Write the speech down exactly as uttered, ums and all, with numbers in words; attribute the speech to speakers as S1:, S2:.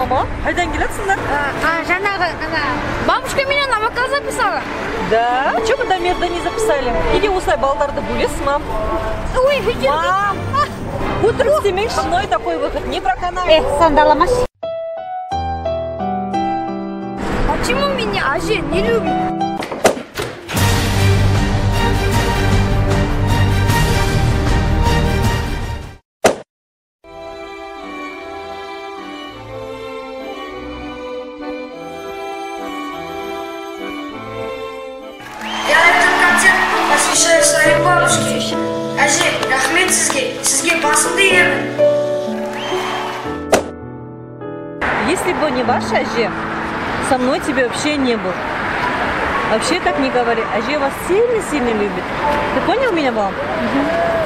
S1: мама, қайдан келатсыңдар?
S2: А, жаңағы, бабушка менен авокадо записала.
S1: Да? А что мы до меда не записали? Иди усай балдарды бөлесің, мам.
S2: Ой,
S1: мам! Утром істемейші, со мной такой выход не проканает.
S2: Эх, сандаламаш. Почему меня Ажи не любит?
S3: Я этот концерт посвящаю своей бабушке. Ажи, рахмет сізге, сізге басымды иемін.
S1: Если бы не ваша Ажи, со мной тебе вообще не был. Вообще так не говори. Ажи вас сильно-сильно любит. Ты понял меня, мам? Угу.